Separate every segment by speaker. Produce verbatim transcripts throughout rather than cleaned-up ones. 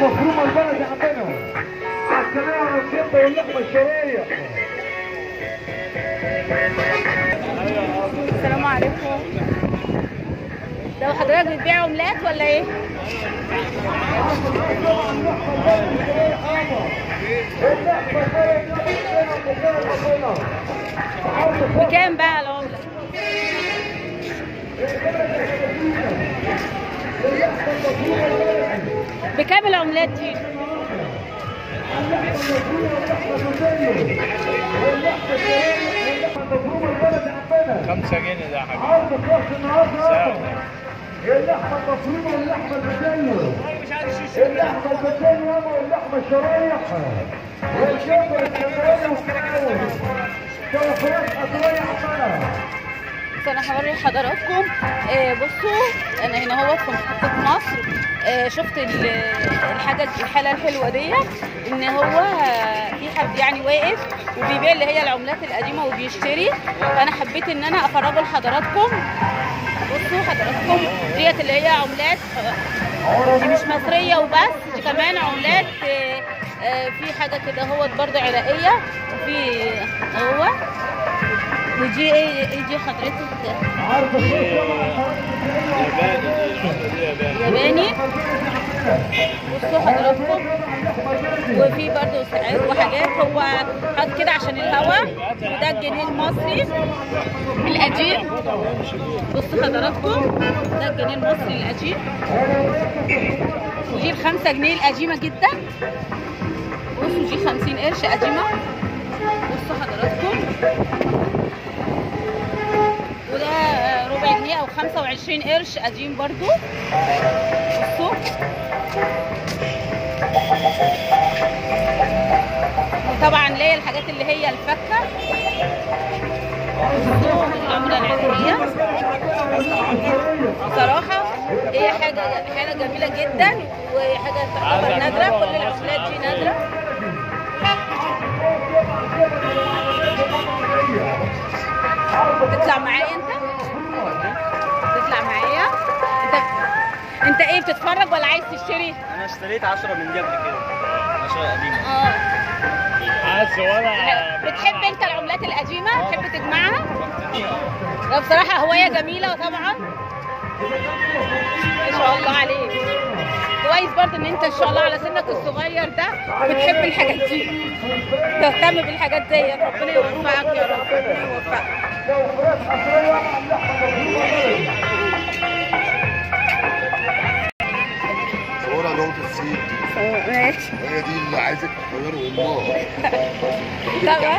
Speaker 1: مفرومه البلدي عندنا على السريع والكبده واللحمه الشرقيه.
Speaker 2: السلام عليكم. لو حضرتك بتبيع عملات ولا ايه؟ بكام بقى العملة؟ بكام العملات دي؟
Speaker 3: خمسة جنيه ده يا حبيبي.
Speaker 1: اللحمة المفرومة واللحمة البدنية. اللحمة البدنية واللحمة الشرايح. والكبدة الاسكندراني والكاوي. توفيرات أدوية عمالة.
Speaker 2: انا هوري حضراتكم. آه بصوا انا هنا اهوت في محطة مصر. آه شفت الحاجة الحالة الحلوة دي ان هو في حد يعني واقف وبيبيع اللي هي العملات القديمة وبيشتري، فانا حبيت ان انا افرجه لحضراتكم. بصوا حضراتكم ديت اللي هي عملات دي مش مصرية وبس، دي كمان عملات آه آه في حاجة كده اهوت برضه عراقية، وفي اهو ودي ايه ايه دي حضرتك؟ ياباني. بصوا حضراتكم وفي برضه ساعات وحاجات هو حاط كده عشان الهواء، وده الجنيه المصري القديم. بصوا حضراتكم ده الجنيه المصري القديم، ودي الخمسة جنيه القديمة جدا. بصوا دي خمسين قرش قديمة. بصوا حضراتكم وده ربع جنيه او خمسة وعشرين قرش قديم برضو. بصوا وطبعا ليا الحاجات اللي هي الفكه. بصوا العمله العراقيه بصراحه هي حاجه حاجه جميله جدا وحاجه تعتبر نادره، كل العملات دي نادره. تطلع معايا انت؟ تطلع معايا؟ انت انت ايه بتتفرج ولا عايز تشتري؟
Speaker 4: انا اشتريت عشرة من دي قبل كده، عشرة قديمة.
Speaker 2: اه
Speaker 3: عايز ولا
Speaker 2: بتحب انت العملات القديمة؟ تحب تجمعها؟ لا بصراحة هواية جميلة طبعا. ما شاء الله عليك. كويس برضه ان انت ان شاء الله على سنك الصغير ده بتحب الحاجات دي، تهتم بالحاجات ديت. ربنا يوفقك يا رب، ربنا يوفقك.
Speaker 5: صورة نقطة السيد دي.
Speaker 2: ماشي.
Speaker 5: هي دي اللي عايزك تصوره والله.
Speaker 2: طبعا.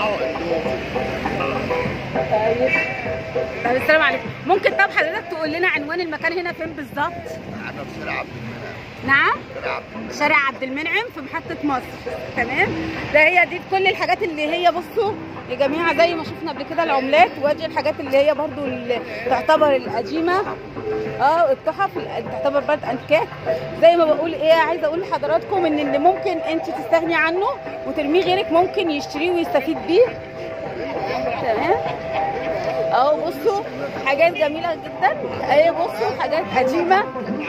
Speaker 2: طيب. طيب السلام عليكم. ممكن طب حضرتك تقول لنا عنوان المكان هنا فين بالظبط؟
Speaker 5: احنا في شارع عبد المنعم.
Speaker 2: نعم؟
Speaker 5: شارع عبد المنعم.
Speaker 2: شارع عبد المنعم في محطة مصر. تمام؟ ده هي دي كل الحاجات اللي هي بصوا يا جماعة زي ما شفنا قبل كده العملات، وادي الحاجات اللي هي برضو اللي تعتبر القديمة. اه التحف اللي تعتبر برضه انتيكات. زي ما بقول ايه عايزة اقول لحضراتكم ان اللي ممكن انت تستغني عنه وترميه غيرك ممكن يشتريه ويستفيد بيه. تمام؟ اهو بصوا حاجات جميله جدا اهي. بصوا حاجات قديمه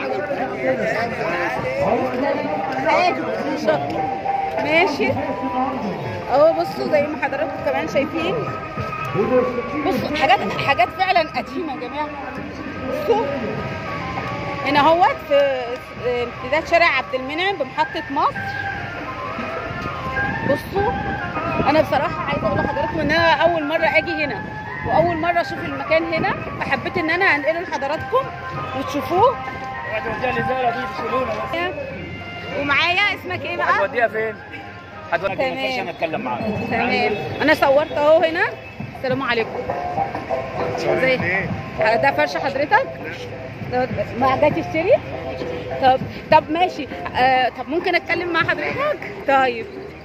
Speaker 2: ماشي اهو. بصوا زي ما حضراتكم كمان شايفين. بصوا حاجات حاجات فعلا قديمه يا جماعه. بصوا هنا اهوت في امتداد شارع عبد المنعم بمحطه مصر. بصوا انا بصراحه عايزه اقول لحضراتكم ان انا اول مره اجي هنا واول مره اشوف المكان هنا، فحبيت ان انا انقله لحضراتكم وتشوفوه.
Speaker 4: هتوديها الازاله دي تشيلونا.
Speaker 2: ومعايا اسمك ايه بقى؟
Speaker 4: هتوديها فين؟ هتوديها فين؟ ما ينفعش انا اتكلم معاك.
Speaker 2: تمام انا صورت اهو هنا. السلام عليكم. ازي ده فرش حضرتك؟ ما جاي تشتري؟ طب طب ماشي. آه طب ممكن اتكلم مع حضرتك؟ طيب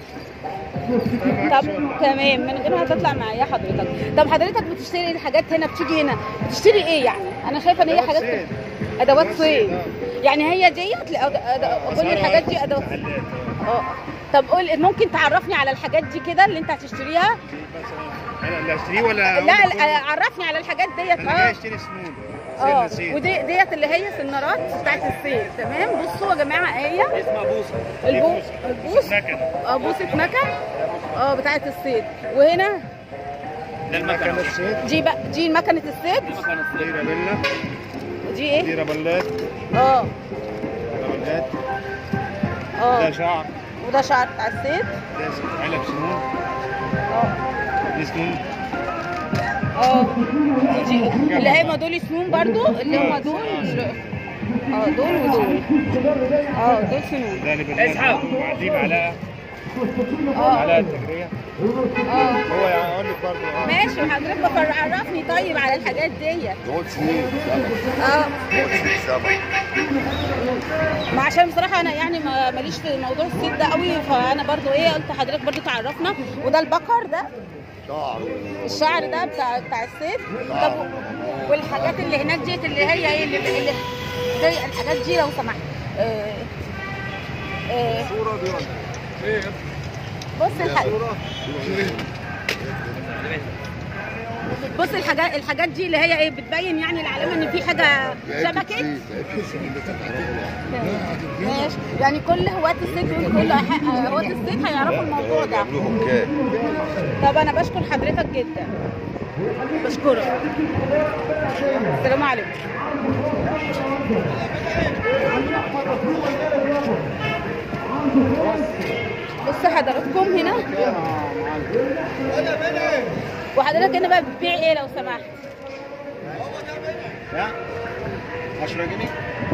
Speaker 2: طب تمام من غير ما تطلع معايا حضرتك. طب حضرتك بتشتري الحاجات هنا بتيجي هنا بتشتري ايه يعني؟ انا شايفه ان هي حاجات ادوات صيد يعني. هي ديت كل الحاجات دي ادوات. اه طب قول ممكن تعرفني على الحاجات دي كده اللي انت هتشتريها؟
Speaker 3: انا اللي اشتريه ولا
Speaker 2: لا عرفني على الحاجات ديت.
Speaker 3: انا جاي اشتري سنون.
Speaker 2: اه
Speaker 3: الصيد.
Speaker 2: ودي ديت اللي هي سنارات بتاعت الصيد. تمام. بصوا يا جماعه اهي
Speaker 4: اسمها بوصه.
Speaker 2: البو البوص
Speaker 3: نكن.
Speaker 2: اه بوصه نكن اه بتاعت الصيد. وهنا
Speaker 4: ده المكنه الصيد.
Speaker 2: دي بقى دي مكنه الصيد.
Speaker 3: دي رابيلا.
Speaker 2: دي ايه؟
Speaker 3: دي رابلات.
Speaker 2: اه
Speaker 3: رابلات.
Speaker 2: اه
Speaker 3: ده شعر.
Speaker 2: وده شعر بتاع الصيد.
Speaker 3: ده علب سنون.
Speaker 2: اه
Speaker 3: دي سنون.
Speaker 2: اه دي اللي هم دول سنون برضو اللي هم دول اه دول ودول اه دول سنون.
Speaker 3: ده اللي بالاسحاب. دي معلقه.
Speaker 2: اه
Speaker 3: معلقه تجريه.
Speaker 2: اه
Speaker 3: هو يعني اقول لك برضه.
Speaker 2: ماشي. وحضرتك بفر- عرفني طيب على الحاجات ديت.
Speaker 5: دول سنين سمك
Speaker 2: اه
Speaker 5: دول سنين سمك
Speaker 2: ما عشان بصراحه انا يعني ما- ماليش في موضوع الصيد ده قوي، فانا برضو ايه قلت حضرتك برضو تعرفنا. وده البقر ده
Speaker 5: شعر
Speaker 2: الشعر ده بتاع بتاع الصيد. طب والحاجات اللي هناك ديت اللي هي ايه اللي, اللي زي الحاجات دي لو سمحت. آه آه
Speaker 5: صورة دي ولا ايه؟
Speaker 2: بص الحاجات
Speaker 5: صورة
Speaker 2: بص الحاجات الحاجات دي اللي هي ايه بتبين يعني العلامه ان في حاجه شبكت. ماشي. يعني كل هواة الصيد دول كل ح- هواة الصيد هيعرفوا الموضوع ده.
Speaker 5: يعملوهم كام؟
Speaker 2: طب انا بشكر حضرتك جدا. بشكرك. السلام عليكم. بص حضراتكم هنا. وحضرتك هنا بقى بتبيع ايه لو سمحت؟
Speaker 3: لا عشرة جنيه.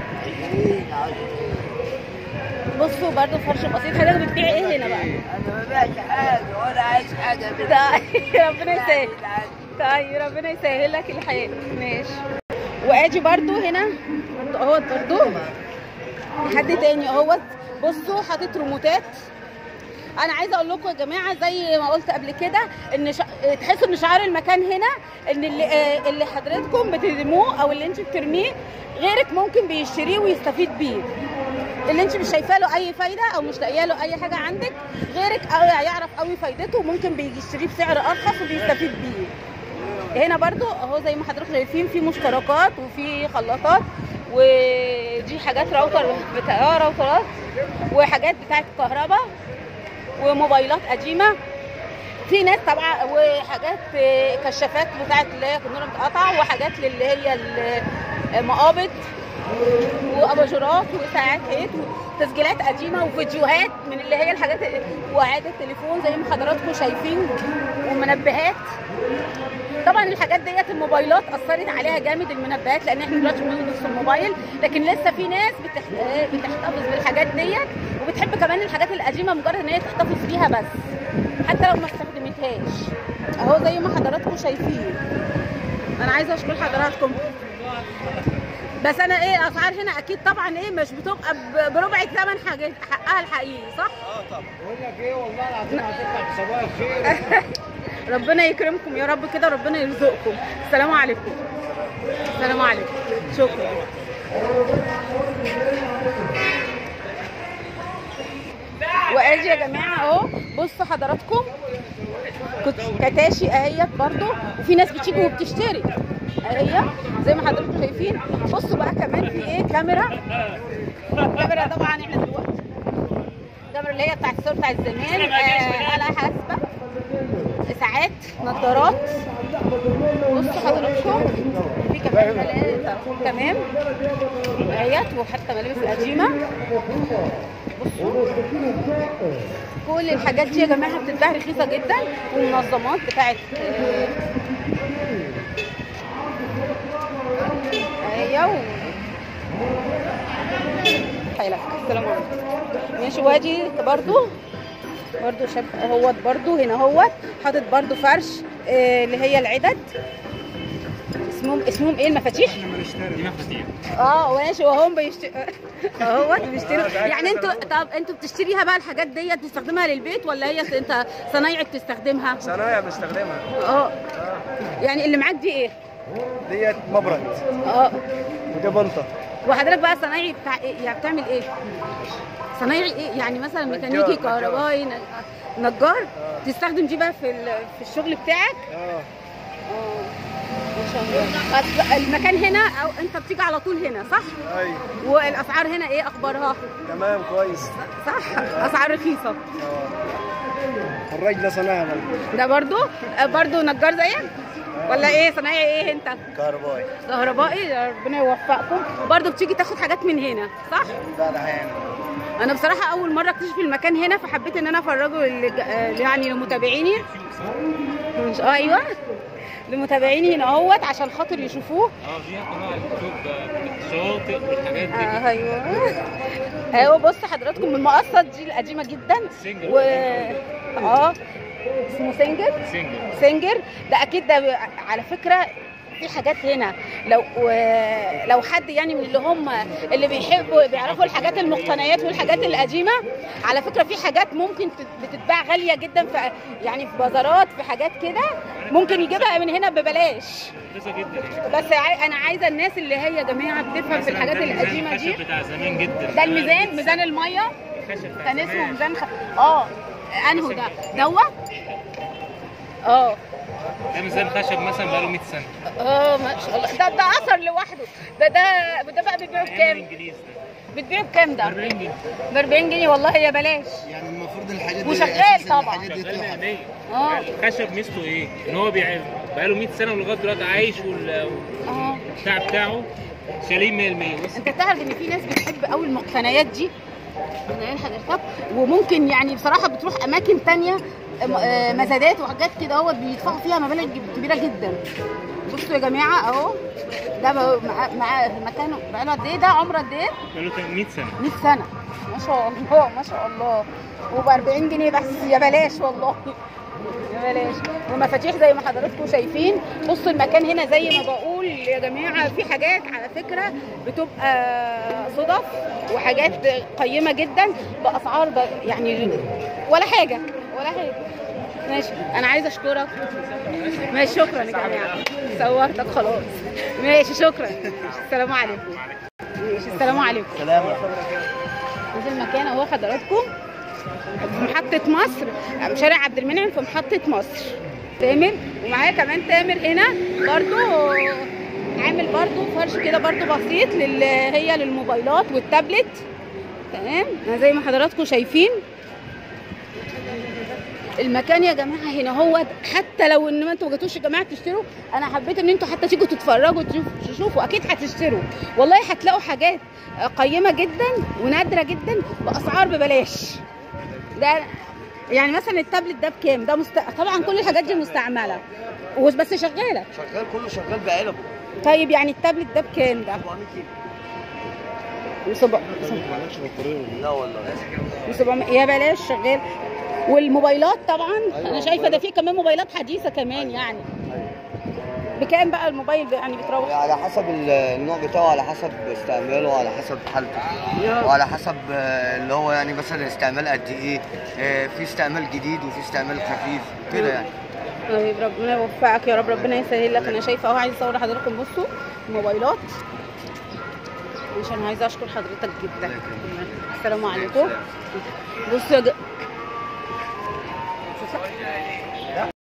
Speaker 2: بصوا برضو فرش بسيط. حضرتك بتبيع ايه هنا بقى؟
Speaker 6: انا ما ببيعش حاجه ولا عايز حاجه منك.
Speaker 2: طيب ربنا يسهل. طيب ربنا يسهل لك الحياه. ماشي. وادي برضو هنا اهوت برضو حد تاني اهوت. بصوا حاطط ريموتات. انا عايزه اقول لكم يا جماعه زي ما قلت قبل كده ان شا... تحسوا ان شعار المكان هنا ان اللي, آه اللي حضرتكم بترموه او اللي انت بترميه غيرك ممكن بيشتريه ويستفيد بيه. اللي انت مش شايفه له اي فايده او مش لاقيه له اي حاجه عندك غيرك او هيعرف قوي فايدته وممكن بيجي يشتريه بسعر ارخص وبيستفيد بيه. هنا برضو اهو زي ما حضراتكم شايفين في مشتركات وفي خلاطات ودي حاجات راوتر بتاع راوترات وحاجات بتاعت كهرباء وموبايلات قديمه. في ناس طبعا وحاجات كشافات بتاعت اللي هي النور متقطع وحاجات للي هي المقابض واباجورات وساعات هيت وتسجيلات قديمه وفيديوهات من اللي هي الحاجات وعادة التليفون زي ما حضراتكم شايفين ومنبهات. طبعا الحاجات ديت الموبايلات اثرت عليها جامد المنبهات لان احنا دلوقتي بنلبس في الموبايل لكن لسه في ناس بتح... بتحتفظ بالحاجات ديت وبتحب كمان الحاجات القديمه مجرد ان هي تحتفظ بيها بس حتى لو ما استخدمتهاش. اهو زي ما حضراتكم شايفين. انا عايزه اشكر حضراتكم بس انا ايه الاسعار هنا اكيد طبعا ايه مش بتبقى بربع ثمن حاجه حقها الحقيقي صح؟
Speaker 4: اه طبعا.
Speaker 3: بقول لك ايه والله العظيم هتطلع بصباح الخير.
Speaker 2: ربنا يكرمكم يا رب كده ربنا يرزقكم. السلام عليكم. السلام عليكم. شكرا. وادي يا جماعه اهو بصوا حضراتكم كنت كتاشي اهيت برضو وفي ناس بتيجي وبتشتري اهي زي ما حضراتكم شايفين. بصوا بقى كمان في ايه كاميرا. كاميرا طبعا احنا دلوقتي الكاميرا اللي هي بتاعت الصور بتاعت زمان آه آلة حاسبة ساعات نظارات. بصوا حضراتكم في كمان ملابس تمام اهيت وحتى ملابس قديمة. بصوا كل الحاجات دي يا جماعة بتتباع رخيصة جدا والمنظمات بتاعت اهي حيلك. السلام عليكم. ماشي. وادي برضو برضو شاب اهوت برضو هنا اهوت حاطط برضو فرش آه اللي هي العدد اسمهم اسمهم ايه المفاتيح؟
Speaker 3: دي مفاتيح.
Speaker 2: اه ماشي وهم بيشتروا اهوت بيشتروا. يعني انتوا طب انتوا بتشتريها بقى الحاجات ديت بتستخدمها للبيت ولا هي انت صنايعي بتستخدمها؟
Speaker 7: صنايع بستخدمها.
Speaker 2: اه يعني اللي معاك دي ايه؟
Speaker 7: ديت مبرد
Speaker 2: اه
Speaker 7: ودي بنطه.
Speaker 2: وحضرتك بقى صنايعي بتاع ايه؟ يعني بتعمل ايه؟ صنايعي ايه؟ يعني مثلا ميكانيكي
Speaker 7: نجار.
Speaker 2: كهربائي نجار؟ تستخدم دي بقى في في الشغل بتاعك؟
Speaker 7: اه
Speaker 2: اه شاء الله. أصل المكان هنا او انت بتيجي على طول هنا صح؟
Speaker 7: ايوه
Speaker 2: والاسعار هنا ايه اخبارها؟
Speaker 7: تمام كويس.
Speaker 2: صح؟ اسعار رخيصه.
Speaker 7: الراجل ده صنايعي برضه.
Speaker 2: ده برضو برضو نجار زيك ولا ايه؟ صنايعي ايه انت؟
Speaker 5: كهربائي.
Speaker 2: كهربائي. ربنا يوفقكم. برضو بتيجي تاخد حاجات من هنا صح؟
Speaker 5: لا ده هيعمل.
Speaker 2: انا بصراحه اول مره اكتشف المكان هنا فحبيت ان انا افرجه لل- يعني لمتابعيني. مش آه ايوه لمتابعيني هنا اهوت عشان خاطر يشوفوه.
Speaker 4: اه فيها قناه اليوتيوب الشواطئ والحاجات دي.
Speaker 2: آه ايوه ايوه. بص حضراتكم المقصه دي القديمه جدا و اه اسمه سنجر.
Speaker 4: سنجل.
Speaker 2: سنجر ده اكيد ده على فكره في حاجات هنا لو لو حد يعني من اللي هم اللي بيحبوا بيعرفوا الحاجات المقتنيات والحاجات القديمه، على فكره في حاجات ممكن بتتباع غاليه جدا في يعني في بازارات في حاجات كده ممكن يجيبها من هنا ببلاش.
Speaker 4: رخيصه جدا.
Speaker 2: بس عاي- انا عايزه الناس اللي هي يا جماعه بتفهم في الحاجات القديمه دي.
Speaker 4: الخشب بتاع زمان جدا.
Speaker 2: ده الميزان ميزان الميه
Speaker 4: الخشب بتاع
Speaker 2: كان اسمه
Speaker 4: زمان.
Speaker 2: ميزان خ... اه انهو ده دوت اه
Speaker 4: ده ميزان خشب مثلا بقاله مية سنه.
Speaker 2: اه ما شاء الله. ده ده اثر لوحده. ده ده ده بقى بتبيعه
Speaker 4: ايام
Speaker 2: بكام؟
Speaker 4: الانجليز ده
Speaker 2: بتبيعه بكام ده؟
Speaker 4: أربعين جنيه.
Speaker 2: ب أربعين جنيه والله يا بلاش.
Speaker 5: يعني المفروض الحاجات دي
Speaker 2: وشغال
Speaker 5: أساساً
Speaker 2: طبعاً.
Speaker 5: الحاجات دي
Speaker 4: شغال
Speaker 5: تطلع.
Speaker 4: مية.
Speaker 2: اه
Speaker 4: الخشب ميزته ايه؟ ان هو بيع بقاله مية سنه ولغايه دلوقتي عايش
Speaker 2: اه
Speaker 4: والبتاع بتاعه سليم مية بالمية. بص
Speaker 2: انت تعرف ان في ناس بتحب قوي المقتنيات دي مقتنيات حضرتك، وممكن يعني بصراحه بتروح اماكن تانية م- آه، مزادات وحاجات كده اهوت بيدفعوا فيها مبالغ كبيره جدا. بصوا يا جماعه اهو ده بقى مع مع مكانه بقاله قد ايه؟ ده عمره قد ايه؟
Speaker 4: بقاله مية سنه.
Speaker 2: مية سنه ما شاء الله ما شاء الله. وب أربعين جنيه بس يا بلاش والله يا بلاش. ومفاتيح زي ما حضراتكم شايفين. بصوا المكان هنا زي ما بقول يا جماعه في حاجات على فكره بتبقى صدف وحاجات قيمه جدا باسعار ب- يعني ولا حاجه ولا حاجه. ماشي انا عايزه اشكرك. ماشي شكرا يا جماعه صورتك خلاص. ماشي شكرا. السلام عليكم. ماشي السلام عليكم.
Speaker 5: سلام.
Speaker 2: هذا المكان اهو حضراتكم في محطة مصر، شارع عبد المنعم في محطة مصر. تامر ومعايا كمان تامر هنا برضو عامل برضو فرش كده برضو بسيط لل هي للموبايلات والتابلت. تمام زي ما حضراتكم شايفين المكان يا جماعه هنا هو حتى لو ان ما انتوا ما جاتوش يا جماعه تشتروا، انا حبيت ان انتوا حتى تيجوا تتفرجوا تشوفوا تشوفوا اكيد هتشتروا والله هتلاقوا حاجات قيمه جدا ونادره جدا باسعار ببلاش. ده يعني مثلا التابلت ده بكام؟ ده مست... طبعا كل الحاجات دي مستعمله بس شغاله.
Speaker 5: شغال كله شغال بعلبه.
Speaker 2: طيب يعني التابلت ده بكام ده؟ وسبع
Speaker 5: لا والله.
Speaker 2: وسبعمية يا بلاش شغال. والموبايلات طبعا انا شايفه ده في كمان موبايلات حديثه كمان يعني. بكام بقى الموبايل يعني بتروح؟
Speaker 5: على حسب النوع بتاعه، على حسب استعماله، على حسب حالته، وعلى حسب اللي هو يعني مثلا استعمال قد ايه. في استعمال جديد وفي استعمال خفيف كده يعني.
Speaker 2: طيب ربنا يوفقك يا رب، ربنا يسهل لك. انا شايفه اهو عايزه اصور لحضراتكم. بصوا الموبايلات عشان عايزه اشكر حضرتك جدا. السلام عليكم. بصوا يا ج...